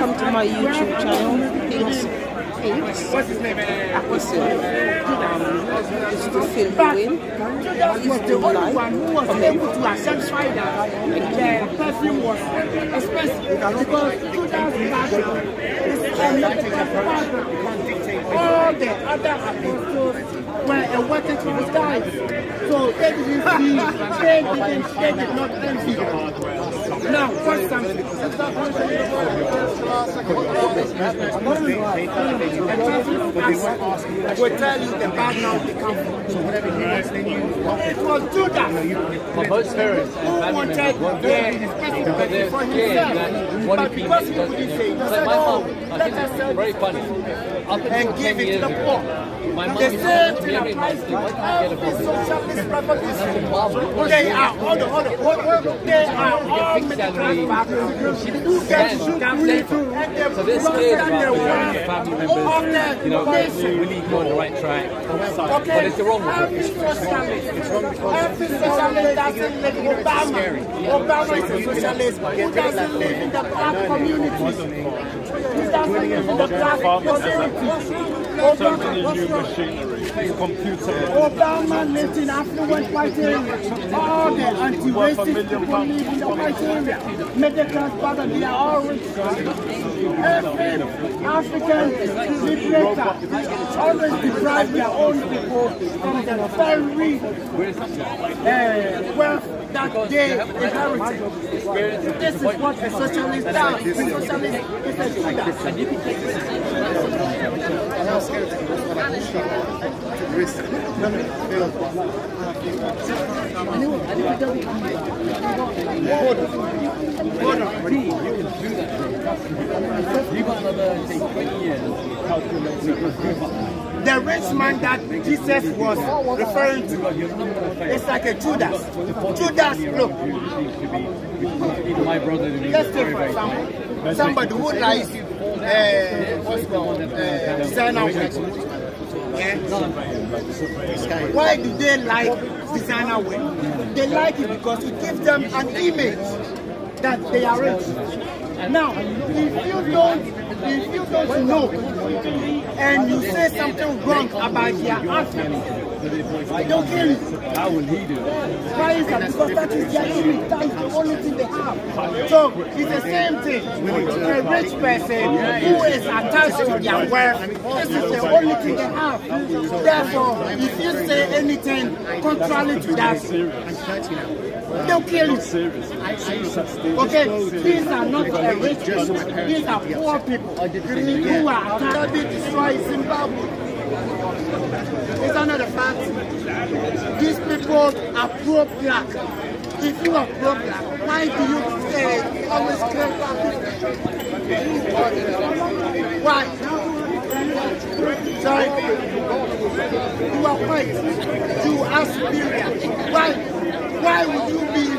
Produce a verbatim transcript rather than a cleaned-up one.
welcome to my YouTube channel. It's What's his name? Episode. Um, it's to fill you in. Please do like, comment. To satisfy that the perfume was expensive because Judas background is all the other apostles were a working class guys, so they didn't see, they didn't, they did not envy them. Now, what's something? Will tell you the background they come from. So whatever he is, then you. It was Judas. For both parents who wanted the specific for himself, but because he couldn't say, he said, "Oh, let us sell very funny." And give it to the poor. My mom the used same to thing every applies month. to Why can't I get a every problem? socialist revolution. They are, hold on, hold on, hold on. They are all middle class backgrounds who get damaged and they So they're scared about their the wealth family of members. You know, the we nation. need to go on the right track. Okay, But it's the wrong one. every socialist, every socialist doesn't live in Obama. Obama is a socialist who doesn't live in the black communities. He doesn't live in the black communities. Obama, Obama lived in affluent white areas. All the anti-racist people live in the white area. Middle class brother, they are all rich. Every African liberator always deprive their own people from the very uh, wealth that they inherited. This is what a socialist does. A socialist is a Judas. The rich man that Jesus was referring to, it's like a Judas. Judas, look. My brother, let's take for example, somebody who likes uh, what's called uh, designer wear. Yeah. Why do they like designer wear? They like it because it gives them an image that they are rich. Now, if you don't, if you don't know, and you say something wrong about their outfit, they'll kill you. how will he do it? Why is that? Because that is their image. That is the only thing they have. So it's the same thing. A rich person who is attached to their wealth, this is the only thing they have. Therefore, if you say anything contrary to that, they'll kill you. Okay, these are not a rich people. These are poor people who are attached to destroy Zimbabwe. It's another fact. These people are pro-black. If you are pro-black, why do you say always claim black people? Why? Sorry. You are white. You are superior. Why? Why would you be